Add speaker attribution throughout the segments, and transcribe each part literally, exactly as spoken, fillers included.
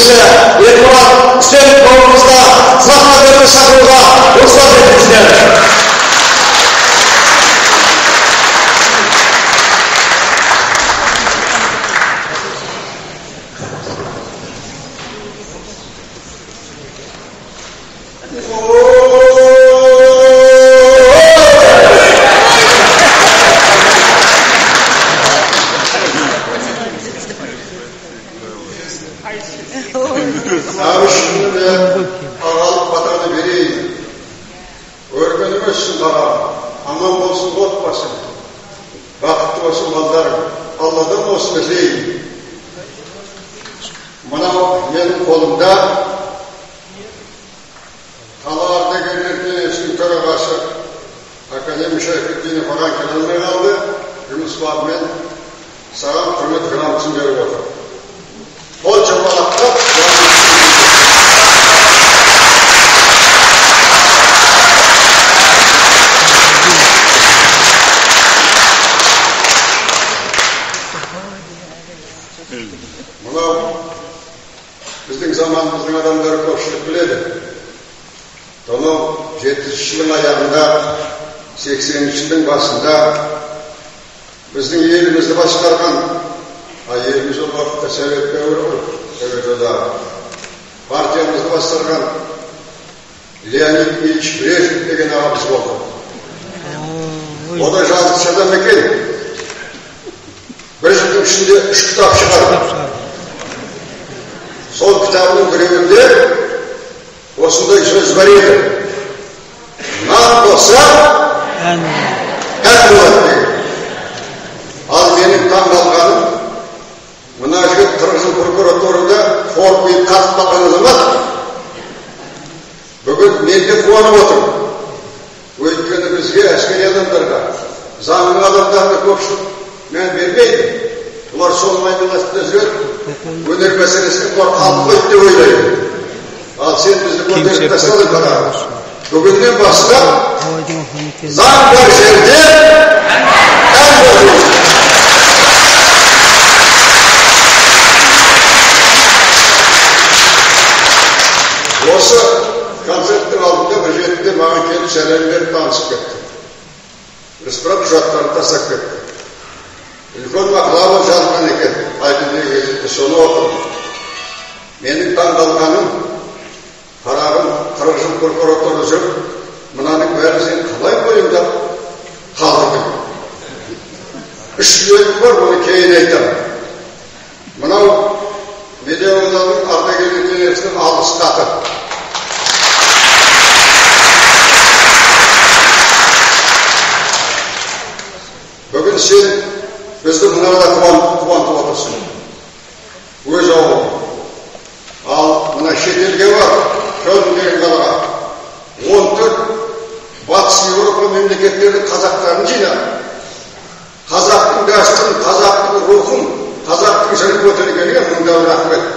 Speaker 1: жүргізушісі Ермұрат Үстемов бауырымызға сахнаға шақыруға рұқсат етіңіздер.
Speaker 2: Ағалық батаны берейін. Өргенім өссін бағам, аман болсын отбасың, бақытты болсын балдарың, Алладан осыны тілейін. Мынау менің қолымда қала ардагерлер кеңесінің төрағасы академик Шайхутдинов ағаң келе алмай қалды. Жұмыс бабымен саған құрмет грамотасын беріп отыр. Қол шапалақтап мынау біздің заманымыздың адамдары көпшілік біледі. Сонау жетпісінші жылдың аяғында, сексенінші жылдың басында біздің елімізді басқарған, а еліміз ол уақытта совет дәуірі ғой, совет одағы. Партиямызды басқарған Леонид Ильич Брежнев деген ағамыз болды. О да жазушы адам екен. Bir жылдың ішінде үш кітап шығарды. Сол кітабының біреуінде осындай сөз бар еді. Нан болса, ән болады деген. Ал менің таңғалғаным, мына жігіт қырық жыл прокуратурада формулы қатып қалған азамат. Бүгін мен де қуанып отырмын. Өйткені бізге әскери адамдарға, заңның адамдарына көпшілік мән бермейді. Бұлар сол майдаласында жүреді, өнер мәселесіне бұлар қалып қойды деп ойлайды. Ал сен бізді көтеріп тастадың қарағым. Бүгіннен бастап заң бар жерде ән болу. Осы концерттің алдында бір жетінде маған келіп сәлем беріп танысып кетті. Рысқұрап құжаттарын тастап кетті. Үлкен мақаланы жазған екен, айтынды кезетті соны оқыдым. Менің таңғалғаным, қарағым қырық жыл прокуратура жүріп, мынаның бәрі сен қалай бойыңдап қалдың? Үш сөйлем бар, оны кейін айтамын. Мынау Медеу-ауданының ардагерлер кеңесінің алғыс хаты. Бүгін сен бізді мынада қуантып отырсың. Өз ауылың. Ал мына шетелге бар, Көлн деген қалаға. он төрт батыс Еуропа мемлекеттерінің қазақтарын жинап, қазақтың дәстүрін, қазақтың рухын, қазақтың жырын көтергенге мыңдау рахмет.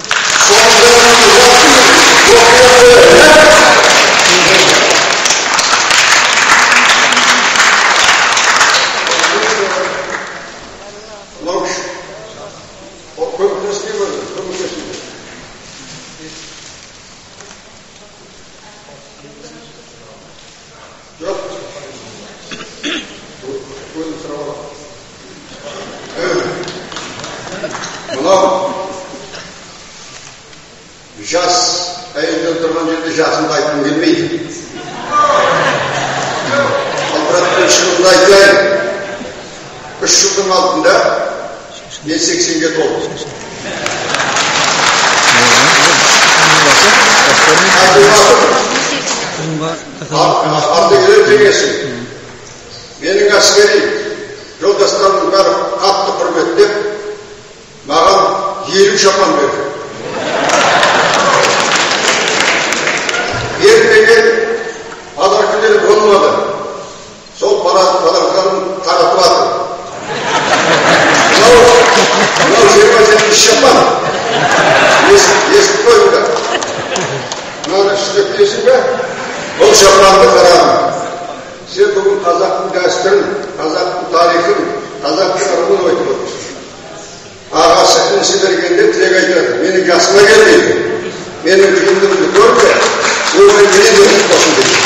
Speaker 2: Мынау жас әйелден тұрған жерде жасымды айтқым келмейді. Ал бірақ бір шынымды айтайын. Үш жылдың алдында мен сексенге толдым. Ардагерлер кеңесі менің әскери жолдастарымның бәрі қатты құрметтеп маған елу шапан берді. Бермеген подаркілері болмады. Сол подаркілерін таратып атыр. Мынау жиырма жетінші шапан. Естіп қойыңдар. Мынаны істеп дейсің бе? Бұл шапанды қарағым. Сен бүгін қазақтың дәстүрін, қазақтың тарихын, қазақтың ырымын айтып отырсың. Ағасы алтыншы бергенде тілек айтады. Менің жасыма кел дейді. Менің қиындығымды көрді. Өмір менен де ұмыт болсын дейді.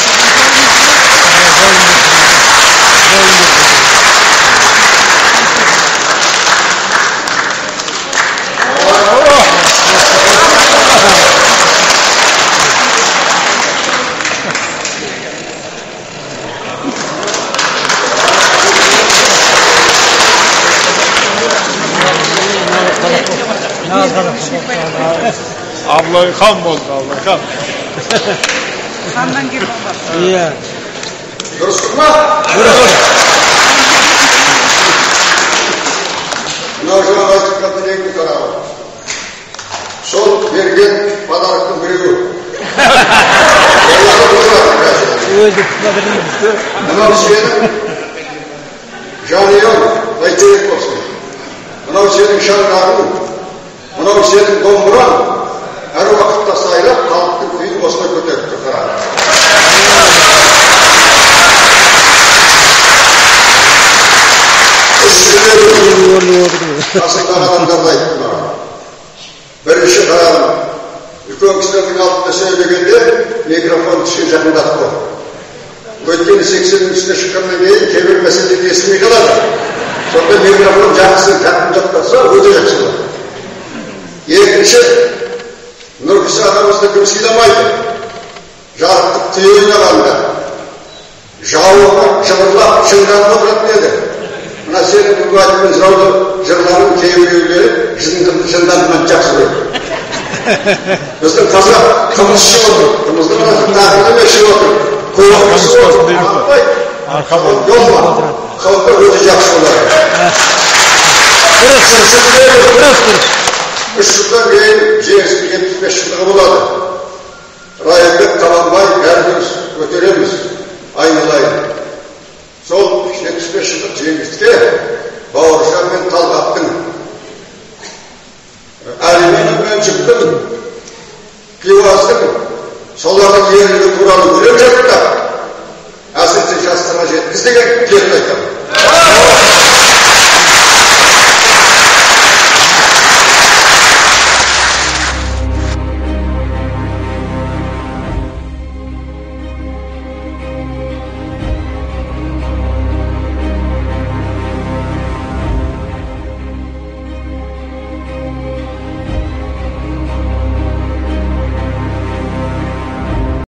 Speaker 3: Ablayı kan bozdu, ablayı kan.
Speaker 4: Kandan gibi olmaz.
Speaker 3: İyi.
Speaker 2: Dürüst mü? Dürüst. Mına жаңа айтып жатқан екі тарабы. Сол берген подарықтың біреуі. Мынау сенің жанұяң бәйтерек болсын. Мынау сенің шаңырағың. Мынау сенің домбыраң. Әр уақытта сайлап, халықтың күйін осылай көтеріп тұр қарады. Қасымдағы адамдарды айттым маған. Бірінші қарағым, үлкен кісілердің алдында сөйлегенде микрофон кішкене жақындатып қой. Өйткені сексеннің үстіне шыққаннан кейін кейбір мәселені естімей қалады. Сонда микрофон жақсы жақындатпаса өте жақсы болады. Екінші, Нұркіші атамызды кім сыйламайды. Жарықтық түйе ойнағанда жауы жыбырлап шыңданып отыратын еді. Мына сенің бүгінгі айтқан жыраулы жырларың кейбіреулері жынданынан жақсы көреді. Біздің қазақ қымыз ішіп отыр. Қымызды мына тағын емес ішіп отыр. Қуақ ішіп отыр. Ақтай. Жол ма? Халықта өте жақсы болады. Үш жылдан кейін жеңістің жетпіс бес жылдығы болады. Райымбек Таланбай бәріміз көтереміз, айналайын. Сол жетпіс бес жылдық жеңістікке Бауыржан мен Талғаттың, Әлименов мен Жүктің, Пивастың, солардың ерлігі туралы өлең